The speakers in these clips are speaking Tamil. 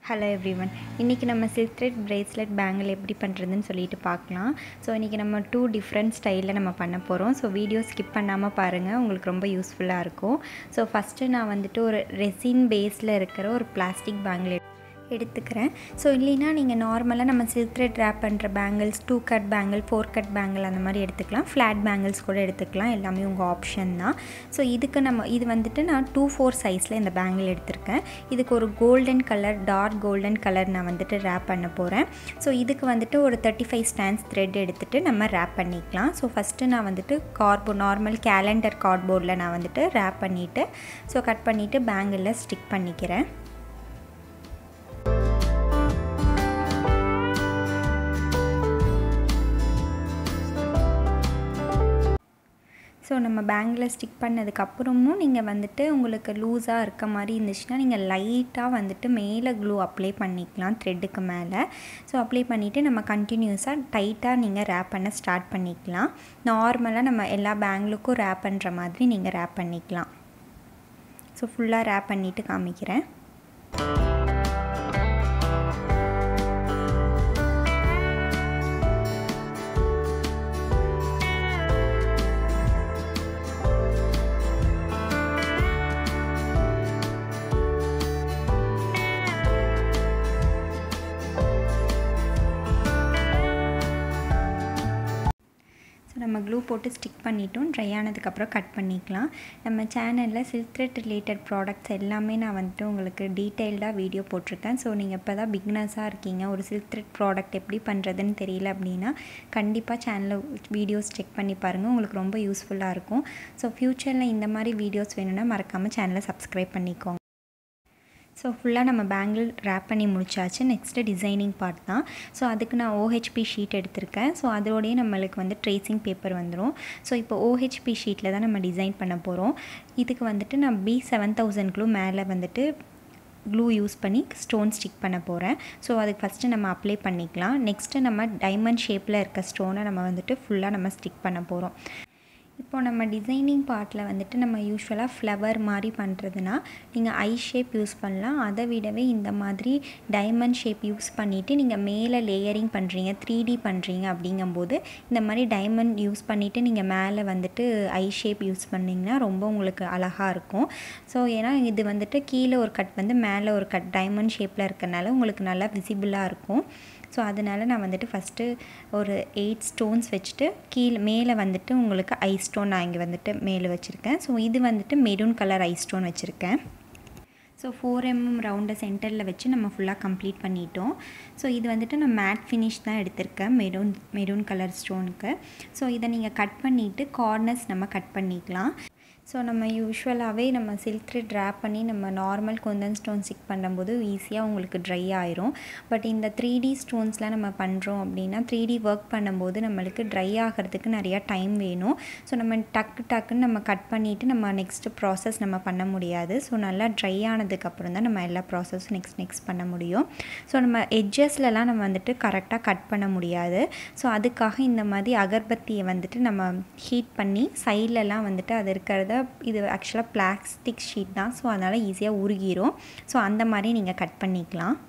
Hello everyone. இன்னைக்கு நம்ம silk thread bracelet bangle எப்படி பண்றதுன்னு சொல்லிட்டு பார்க்கலாம். சோ இன்னைக்கு நம்ம two different ஸ்டைல்ல நம்ம பண்ண போறோம். சோ வீடியோ ஸ்கிப் பண்ணாம பாருங்க. உங்களுக்கு ரொம்ப யூஸ்ஃபுல்லா இருக்கும். சோ ஃபர்ஸ்ட் நான் வந்துட்டு ஒரு ரெசின் பேஸ்ல இருக்கிற ஒரு பிளாஸ்டிக் bangle எடுத்துக்கிறேன். சோ இல்லனா நீங்க நார்மலா நம்ம silk thread wrap பண்ற bangles 2 cut bangle 4 cut bangle அந்த மாதிரி எடுத்துக்கலாம். flat bangles கூட எடுத்துக்கலாம். எல்லாமே உங்க ஆப்ஷன் தான். சோ இதுக்கு நம்ம இது வந்துட்டு நான் 2/4 சைஸ்ல இந்த bangle எடுத்துர்க்கேன். இதுக்கு ஒரு golden color dark golden color நான் வந்துட்டு wrap பண்ண போறேன். சோ இதுக்கு வந்துட்டு ஒரு 35 strands thread எடுத்துட்டு நம்ம wrap பண்ணிக்கலாம். சோ ஃபர்ஸ்ட் நான் வந்துட்டு நார்மல் கேலண்டர் கார்ட்போர்ட்ல நான் வந்துட்டு wrap பண்ணிட்டு சோ கட் பண்ணிட்டு bangleல ஸ்டிக் பண்ணிக்கிறேன். ஸோ நம்ம பேங்கில் ஸ்டிக் பண்ணதுக்கு அப்புறமும் நீங்கள் வந்துட்டு உங்களுக்கு லூஸாக இருக்க மாதிரி இருந்துச்சுன்னா நீங்கள் லைட்டாக வந்துட்டு மேலே க்ளூ அப்ளை பண்ணிக்கலாம் த்ரெட்டுக்கு மேலே. ஸோ அப்ளை பண்ணிவிட்டு நம்ம கண்டினியூஸாக டைட்டாக நீங்கள் ரேப் பண்ண ஸ்டார்ட் பண்ணிக்கலாம். நார்மலாக நம்ம எல்லா பேங்கிலுக்கும் ரேப் பண்ணுற மாதிரி நீங்கள் ரேப் பண்ணிக்கலாம். ஸோ ஃபுல்லாக ரேப் பண்ணிவிட்டு காமிக்கிறேன். நம்ம க்ளூ போட்டு ஸ்டிக் பண்ணிட்டோம். ட்ரை ஆனதுக்கப்புறம் கட் பண்ணிக்கலாம். நம்ம சேனலில் silk thread ரிலேட்டட் ப்ராடக்ட்ஸ் எல்லாமே நான் வந்துட்டு உங்களுக்கு டீட்டெயில்டாக வீடியோ போட்டிருக்கேன். ஸோ நீங்கள் இப்போ தான் பிகினர்ஸாக இருக்கீங்க, ஒரு silk thread ப்ராடக்ட் எப்படி பண்ணுறதுன்னு தெரியல அப்படின்னா கண்டிப்பாக சேனலில் வீடியோஸ் செக் பண்ணி பாருங்கள். உங்களுக்கு ரொம்ப யூஸ்ஃபுல்லாக இருக்கும். ஸோ ஃப்யூச்சரில் இந்த மாதிரி வீடியோஸ் வேணும்னா மறக்காமல் சேனலை சப்ஸ்கிரைப் பண்ணிக்கோங்க. ஸோ ஃபுல்லாக நம்ம பேங்கிள் ரேப் பண்ணி முடிச்சாச்சு. நெக்ஸ்ட்டு டிசைனிங் பார்ட் தான். ஸோ அதுக்கு நான் OHP ஷீட் எடுத்திருக்கேன். ஸோ அதோடய நம்மளுக்கு வந்து ட்ரேசிங் பேப்பர் வந்துடும். ஸோ இப்போ OHP ஷீட்டில் தான் நம்ம டிசைன் பண்ண போகிறோம். இதுக்கு வந்துட்டு நான் B7000 க்ளூ மேலே வந்துட்டு க்ளூ யூஸ் பண்ணி ஸ்டோன் ஸ்டிக் பண்ண போகிறேன். ஸோ அதுக்கு ஃபஸ்ட்டு நம்ம அப்ளை பண்ணிக்கலாம். நெக்ஸ்ட்டு நம்ம டைமண்ட் ஷேப்பில் இருக்க ஸ்டோனை நம்ம வந்துட்டு ஃபுல்லாக நம்ம ஸ்டிக் பண்ண போகிறோம். இப்போ நம்ம டிசைனிங் பார்ட்டில் வந்துட்டு நம்ம யூஸ்வலாக ஃப்ளவர் மாதிரி பண்ணுறதுனா நீங்கள் ஐ ஷேப் யூஸ் பண்ணலாம். அதை விடவே இந்த மாதிரி டைமண்ட் ஷேப் யூஸ் பண்ணிவிட்டு நீங்கள் மேலே லேயரிங் பண்ணுறீங்க 3D பண்ணுறீங்க அப்படிங்கும்போது இந்த மாதிரி டைமண்ட் யூஸ் பண்ணிவிட்டு நீங்கள் மேலே வந்துட்டு ஐ ஷேப் யூஸ் பண்ணிங்கன்னா ரொம்ப உங்களுக்கு அழகாக இருக்கும். ஸோ ஏன்னா இது வந்துட்டு கீழே ஒரு கட் வந்து மேலே ஒரு கட் டைமண்ட் ஷேப்பில் இருக்கறனால உங்களுக்கு நல்லா விசிபிளாக இருக்கும். ஸோ அதனால் நான் வந்துட்டு ஃபஸ்ட்டு ஒரு 8 ஸ்டோன்ஸ் வச்சுட்டு மேலே வந்துட்டு உங்களுக்கு ஐ ஸ்டோன் நான் இங்கே வந்துட்டு மேலே வச்சுருக்கேன். ஸோ இது வந்துட்டு மெரூன் கலர் ஐ ஸ்டோன் வச்சுருக்கேன். ஸோ 4mm ரவுண்டை சென்டரில் வச்சு நம்ம ஃபுல்லாக கம்ப்ளீட் பண்ணிட்டோம். ஸோ இது வந்துட்டு நான் மேட் ஃபினிஷ் தான் எடுத்திருக்கேன் மெரூன் கலர் ஸ்டோனுக்கு. ஸோ இதை நீங்கள் கட் பண்ணிவிட்டு கார்னர்ஸ் நம்ம கட் பண்ணிக்கலாம். ஸோ நம்ம யூஸ்வலாகவே நம்ம silk thread ரேப் பண்ணி நம்ம நார்மல் குந்தன் ஸ்டோன் ஸ்டிக் பண்ணும்போது ஈஸியாக உங்களுக்கு ட்ரை ஆயிரும். பட் இந்த 3D ஸ்டோன்ஸ்லாம் நம்ம பண்ணுறோம் அப்படின்னா 3D ஒர்க் பண்ணும்போது நம்மளுக்கு ட்ரை ஆகிறதுக்கு நிறையா டைம் வேணும். ஸோ நம்ம டக்குன்னு நம்ம கட் பண்ணிவிட்டு நம்ம நெக்ஸ்ட்டு ப்ராசஸ் நம்ம பண்ண முடியாது. ஸோ நல்லா ட்ரை ஆனதுக்கப்புறம் தான் நம்ம எல்லா ப்ராசஸும் நெக்ஸ்ட் பண்ண முடியும். ஸோ நம்ம எட்ஜஸ்லலாம் நம்ம வந்துட்டு கரெக்டாக கட் பண்ண முடியாது. ஸோ அதுக்காக இந்த மாதிரி அகர்பத்தியை வந்துட்டு நம்ம ஹீட் பண்ணி சைட்லலாம் வந்துட்டு அது இருக்கிறத இது ஆக்சுவலாக பிளாஸ்டிக் ஷீட் தான். ஸோ அதனால் ஈஸியாக உருகிரும். ஸோ அந்த மாதிரி நீங்கள் கட் பண்ணிக்கலாம்.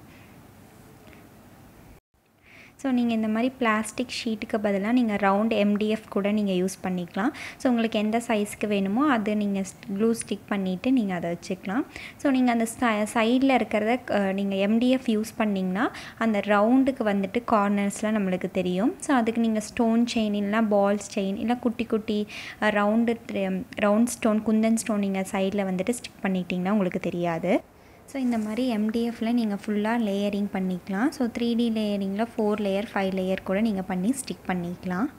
ஸோ நீங்கள் இந்த மாதிரி பிளாஸ்டிக் ஷீட்டுக்கு பதிலாக நீங்கள் ரவுண்ட் MDF கூட நீங்கள் யூஸ் பண்ணிக்கலாம். ஸோ உங்களுக்கு எந்த சைஸ்க்கு வேணுமோ அது நீங்கள் க்ளூ ஸ்டிக் பண்ணிவிட்டு நீங்கள் அதை வச்சுக்கலாம். ஸோ நீங்கள் அந்த சைடில் இருக்கிறத நீங்கள் MDF யூஸ் பண்ணிங்கன்னா அந்த ரவுண்டுக்கு வந்துட்டு கார்னர்ஸ்லாம் நம்மளுக்கு தெரியும். ஸோ அதுக்கு நீங்கள் ஸ்டோன் செயின் இல்லைனா பால்ஸ் செயின் இல்லை குட்டி குட்டி ரவுண்ட் ஸ்டோன் குந்தன் ஸ்டோன் நீங்கள் சைடில் வந்துட்டு ஸ்டிக் பண்ணிட்டீங்கன்னா உங்களுக்கு தெரியாது. ஸோ இந்த மாதிரி MDFல நீங்கள் ஃபுல்லாக லேயரிங் பண்ணிக்கலாம். ஸோ 3D லேயரிங்கில் 4 லேயர் 5 லேயர் கூட நீங்கள் பண்ணி ஸ்டிக் பண்ணிக்கலாம்.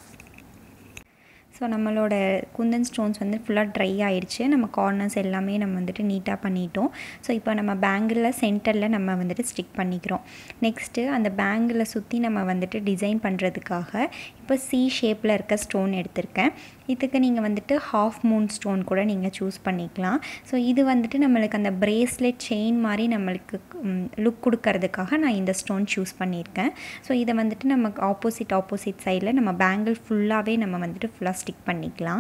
ஸோ நம்மளோட குந்தன் ஸ்டோன்ஸ் வந்து ஃபுல்லாக ட்ரை ஆகிடுச்சு. நம்ம கார்னர்ஸ் எல்லாமே நம்ம வந்துட்டு நீட்டாக பண்ணிட்டோம். ஸோ இப்போ நம்ம பேங்கிளில் சென்டரில் நம்ம வந்துட்டு ஸ்டிக் பண்ணிக்கிறோம். நெக்ஸ்ட்டு அந்த பேங்கிளை சுற்றி நம்ம வந்துட்டு டிசைன் பண்ணுறதுக்காக இப்போ C ஷேப்பில் இருக்க ஸ்டோன் எடுத்திருக்கேன். இதுக்கு நீங்கள் வந்துட்டு ஹாஃப் மூன் ஸ்டோன் கூட நீங்கள் சூஸ் பண்ணிக்கலாம். ஸோ இது வந்துட்டு நம்மளுக்கு அந்த பிரேஸ்லெட் செயின் மாதிரி நம்மளுக்கு லுக் கொடுக்கறதுக்காக நான் இந்த ஸ்டோன் சூஸ் பண்ணியிருக்கேன். ஸோ இதை வந்துட்டு நம்ம ஆப்போசிட் சைடில் நம்ம பேங்கிள் ஃபுல்லாகவே நம்ம வந்துட்டு ஃபுல்லாக ஸ்டிக் பண்ணிக்கலாம்.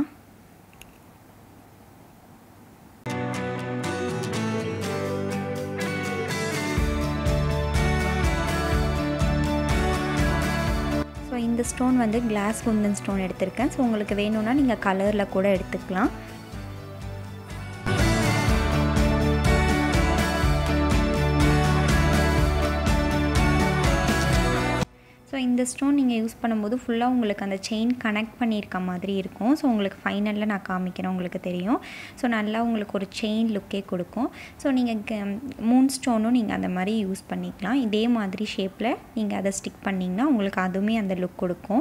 இந்த ஸ்டோன் வந்து கிளாஸ் குந்தன் ஸ்டோன் எடுத்திருக்கேன். ஸோ உங்களுக்கு வேணும்னா நீங்கள் கலரில் கூட எடுத்துக்கலாம். ஸோ இந்த ஸ்டோன் நீங்கள் யூஸ் பண்ணும்போது ஃபுல்லாக உங்களுக்கு அந்த செயின் கனெக்ட் பண்ணியிருக்க மாதிரி இருக்கும். ஸோ உங்களுக்கு ஃபைனலில் நான் காமிக்கிறேன், உங்களுக்கு தெரியும். ஸோ நல்லா உங்களுக்கு ஒரு செயின் லுக்கே கொடுக்கும். ஸோ நீங்கள் மூன் ஸ்டோனும் நீங்கள் அந்த மாதிரி யூஸ் பண்ணிக்கலாம். இதே மாதிரி ஷேப்பில் நீங்கள் அதை ஸ்டிக் பண்ணிங்கன்னா உங்களுக்கு அதுவுமே அந்த லுக் கொடுக்கும்.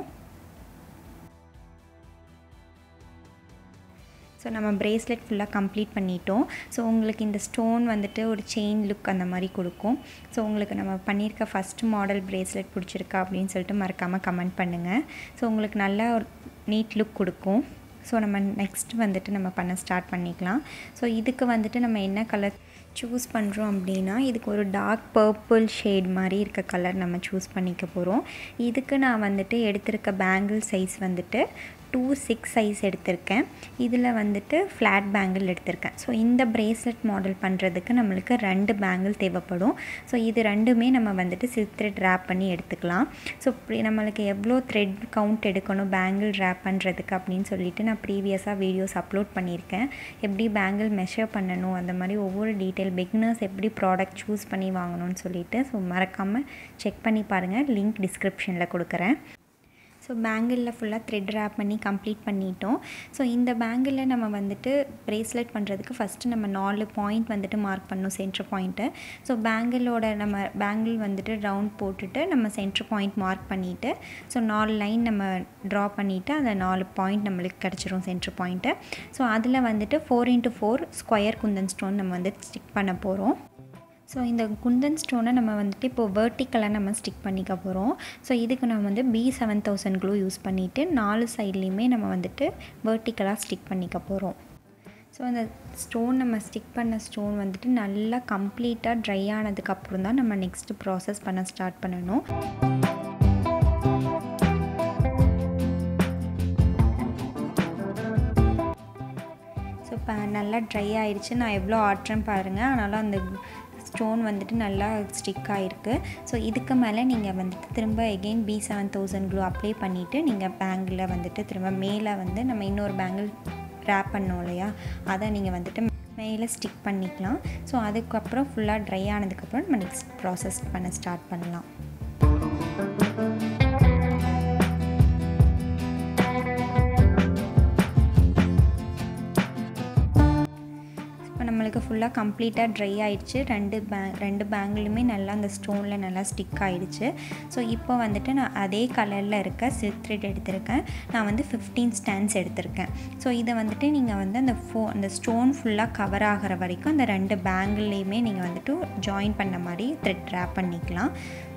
ஸோ நம்ம பிரேஸ்லெட் ஃபுல்லாக கம்ப்ளீட் பண்ணிட்டோம். ஸோ உங்களுக்கு இந்த ஸ்டோன் வந்துட்டு ஒரு செயின் லுக் அந்த மாதிரி கொடுக்கும். ஸோ உங்களுக்கு நம்ம பண்ணியிருக்க ஃபஸ்ட் மாடல் பிரேஸ்லெட் பிடிச்சிருக்கா அப்படின்னு சொல்லிட்டு மறக்காமல் கமெண்ட் பண்ணுங்கள். ஸோ உங்களுக்கு நல்லா ஒரு நீட் லுக் கொடுக்கும். ஸோ நம்ம நெக்ஸ்ட் வந்துட்டு நம்ம பண்ண ஸ்டார்ட் பண்ணிக்கலாம். ஸோ இதுக்கு வந்துட்டு நம்ம என்ன கலர் சூஸ் பண்ணுறோம் அப்படின்னா, இதுக்கு ஒரு டார்க் பர்பிள் ஷேட் மாதிரி இருக்க கலர் நம்ம சூஸ் பண்ணிக்க போகிறோம். இதுக்கு நான் வந்துட்டு எடுத்திருக்க பேங்கிள் சைஸ் வந்துட்டு 2/6 சைஸ் எடுத்திருக்கேன். இதில் வந்துட்டு ஃப்ளாட் பேங்கிள் எடுத்திருக்கேன். ஸோ இந்த பிரேஸ்லெட் மாடல் பண்ணுறதுக்கு நம்மளுக்கு 2 பேங்கிள் தேவைப்படும். ஸோ இது ரெண்டுமே நம்ம வந்துட்டு சில்க் த்ரெட் ரேப் பண்ணி எடுத்துக்கலாம். ஸோ நம்மளுக்கு எவ்வளோ த்ரெட் கவுண்ட் எடுக்கணும் பேங்கிள் ரேப் பண்ணுறதுக்கு அப்படின்னு சொல்லிட்டு நான் ப்ரீவியஸாக வீடியோஸ் அப்லோட் பண்ணியிருக்கேன். எப்படி பேங்கிள் மெஷர் பண்ணணும், அந்த மாதிரி ஒவ்வொரு டீட்டெயில் பிகினர்ஸ் எப்படி ப்ராடக்ட் சூஸ் பண்ணி வாங்கணும்னு சொல்லிட்டு ஸோ மறக்காமல் செக் பண்ணி பாருங்கள். லிங்க் டிஸ்கிரிப்ஷனில் கொடுக்குறேன். ஸோ பேங்கிளில் ஃபுல்லாக த்ரெட் ரேப் பண்ணி கம்ப்ளீட் பண்ணிட்டோம். ஸோ இந்த பேங்கிளில் நம்ம வந்துட்டு பிரேஸ்லெட் பண்ணுறதுக்கு ஃபஸ்ட்டு நம்ம 4 பாயிண்ட் வந்துட்டு மார்க் பண்ணணும், சென்டர் பாயிண்ட்டு. ஸோ நம்ம பேங்கிள் வந்துட்டு ரவுண்ட் போட்டுட்டு நம்ம சென்டர் பாயிண்ட் மார்க் பண்ணிவிட்டு ஸோ 4 லைன் நம்ம ட்ரா பண்ணிவிட்டு அந்த 4 பாயிண்ட் நம்மளுக்கு கிடச்சிரும் சென்டர் பாயிண்ட்டு. ஸோ அதில் வந்துட்டு 4x4 ஸ்கொயர் குந்தன் ஸ்டோன் நம்ம வந்து ஸ்டிக் பண்ண போகிறோம். ஸோ இந்த குந்தன் ஸ்டோனை நம்ம வந்துட்டு இப்போது வெர்டிக்கலாக நம்ம ஸ்டிக் பண்ணிக்க போகிறோம். ஸோ இதுக்கு நம்ம வந்து B7000 க்ளூ யூஸ் பண்ணிவிட்டு 4 சைட்லேயுமே நம்ம வந்துட்டு வெர்டிக்கலாக ஸ்டிக் பண்ணிக்க போகிறோம். ஸோ அந்த ஸ்டோன் நம்ம ஸ்டிக் பண்ண ஸ்டோன் வந்துட்டு நல்லா கம்ப்ளீட்டாக ட்ரை ஆனதுக்கப்புறம் தான் நம்ம நெக்ஸ்ட்டு ப்ராசஸ் பண்ண ஸ்டார்ட் பண்ணணும். ஸோ இப்போ நல்லா ட்ரை ஆயிடுச்சு. நான் எவ்வளோ ஆட்டுறேன் பாருங்கள். அதனால் அந்த ஸ்டோன் வந்துட்டு நல்லா ஸ்டிக் ஆகிருக்கு. ஸோ இதுக்கு மேலே நீங்கள் வந்துட்டு திரும்ப எகெயின் B7000 க்ளூ அப்ளை பண்ணிவிட்டு நீங்கள் பேங்கிளில் வந்துட்டு திரும்ப மேலே வந்து நம்ம இன்னொரு பேங்கிள் ரேப் பண்ணோம் இல்லையா, அதை நீங்கள் வந்துட்டு மேலே ஸ்டிக் பண்ணிக்கலாம். ஸோ அதுக்கப்புறம் ஃபுல்லாக ட்ரை ஆனதுக்கப்புறம் நம்ம நெக்ஸ்ட் ப்ராசஸ் பண்ண ஸ்டார்ட் பண்ணலாம். நம்மளுக்கு ஃபுல்லாக கம்ப்ளீட்டாக ட்ரை ஆகிடுச்சு. ரெண்டு பேங்கிளுமே நல்லா அந்த ஸ்டோனில் நல்லா ஸ்டிக் ஆகிடுச்சு. ஸோ இப்போ வந்துட்டு நான் அதே கலரில் இருக்க சில்க் த்ரெட் எடுத்திருக்கேன். நான் வந்து 15 ஸ்டாண்ட்ஸ் எடுத்திருக்கேன். ஸோ இதை வந்துட்டு நீங்கள் வந்து அந்த ஸ்டோன் ஃபுல்லாக கவர் ஆகிற வரைக்கும் அந்த 2 பேங்கிள்லேயுமே நீங்கள் வந்துட்டு ஜாயின் பண்ண மாதிரி த்ரெட் ரேப் பண்ணிக்கலாம்.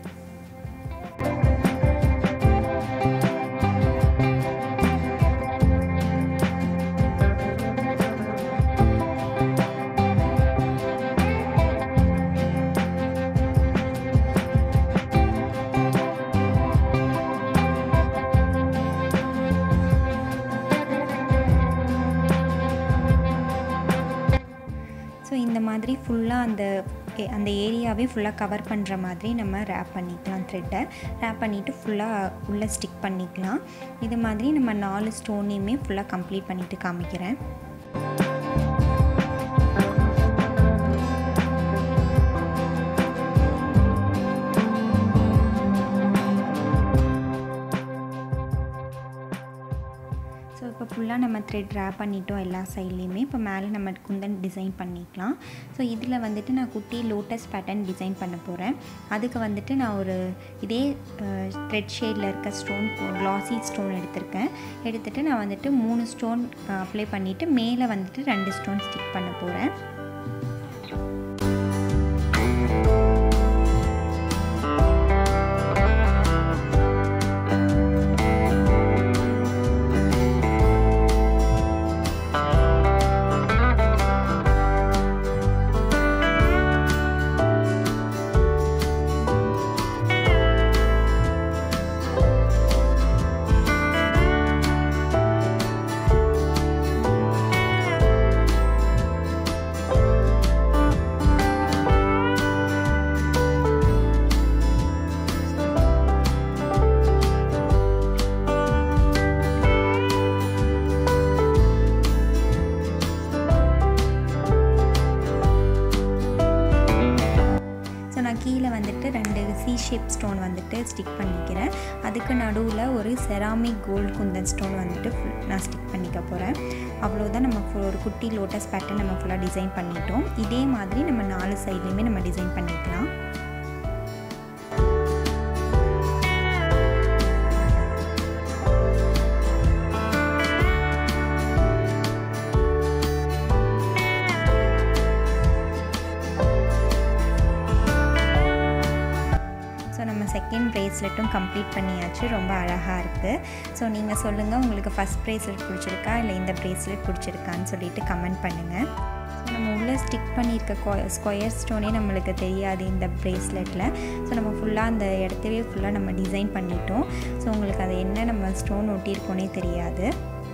ஸோ இந்த மாதிரி ஃபுல்லாக அந்த ஏரியாவே ஃபுல்லாக கவர் பண்ணுற மாதிரி நம்ம ரேப் பண்ணிக்கலாம். த்ரெட்டை ரேப் பண்ணிவிட்டு ஃபுல்லாக உள்ளே ஸ்டிக் பண்ணிக்கலாம். இது மாதிரி நம்ம 4 ஸ்டோனையுமே ஃபுல்லாக கம்ப்ளீட் பண்ணிவிட்டு காமிக்கிறேன். ஸோ இப்போ ஃபுல்லாக நம்ம த்ரெட் ரேப் பண்ணிட்டோம் எல்லா சைட்லேயுமே. இப்போ மேலே நம்ம குந்தன் டிசைன் பண்ணிக்கலாம். ஸோ இதில் வந்துட்டு நான் குட்டி லோட்டஸ் பேட்டர்ன் டிசைன் பண்ண போகிறேன். அதுக்கு வந்துட்டு நான் ஒரு இதே த்ரெட் ஷேடில் இருக்க ஸ்டோன் க்ளாஸி ஸ்டோன் எடுத்துகிட்டு நான் வந்துட்டு 3 ஸ்டோன் அப்ளை பண்ணிவிட்டு மேலே வந்துட்டு 2 ஸ்டோன் ஸ்டிக் பண்ண போகிறேன். நான் கீழே வந்துட்டு 2 சி ஷேப் ஸ்டோன் வந்துட்டு ஸ்டிக் பண்ணிக்கிறேன். அதுக்கு நடுவில் ஒரு செராமிக் கோல்டு குந்தன் ஸ்டோன் வந்துட்டு நான் ஸ்டிக் பண்ணிக்க போகிறேன். அவ்வளோதான். நம்ம ஒரு குட்டி லோட்டஸ் பேட்டர்ன் நம்ம ஃபுல்லாக டிசைன் பண்ணிட்டோம். இதே மாதிரி நம்ம 4 சைட்லேயுமே நம்ம டிசைன் பண்ணிக்கலாம். செகண்ட் பிரேஸ்லெட்டும் கம்ப்ளீட் பண்ணியாச்சு. ரொம்ப அழகாக இருக்குது. ஸோ நீங்கள் சொல்லுங்கள், உங்களுக்கு ஃபஸ்ட் பிரேஸ்லெட் பிடிச்சிருக்கா இல்லை இந்த பிரேஸ்லெட் பிடிச்சிருக்கான்னு சொல்லிட்டு கமெண்ட் பண்ணுங்கள். ஸோ நம்ம உள்ளே ஸ்டிக் பண்ணியிருக்க ஸ்கொயர் ஸ்டோனே நம்மளுக்கு தெரியாது இந்த பிரேஸ்லெட்டில். ஸோ நம்ம ஃபுல்லாக அந்த இடத்தவே ஃபுல்லாக நம்ம டிசைன் பண்ணிட்டோம். ஸோ உங்களுக்கு அது என்ன நம்ம ஸ்டோன் ஒட்டியிருக்கோனே தெரியாது.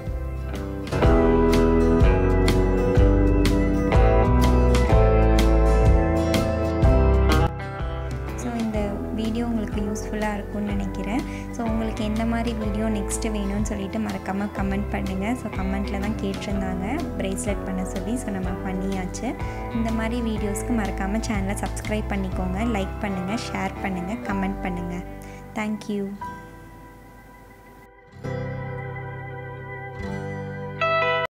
வீடியோ உங்களுக்கு யூஸ்ஃபுல்லாக இருக்கும்னு நினைக்கிறேன். ஸோ உங்களுக்கு எந்த மாதிரி வீடியோ நெக்ஸ்ட்டு வேணும்னு சொல்லிட்டு மறக்காமல் கமெண்ட் பண்ணுங்கள். ஸோ கமெண்ட்டில் தான் கேட்டிருந்தாங்க பிரேஸ்லெட் பண்ண சொல்லி. ஸோ நம்ம பண்ணியாச்சு. இந்த மாதிரி வீடியோஸ்க்கு மறக்காமல் சேனலை சப்ஸ்கிரைப் பண்ணிக்கோங்க, லைக் பண்ணுங்கள், ஷேர் பண்ணுங்கள், கமெண்ட் பண்ணுங்கள். தேங்க்யூ.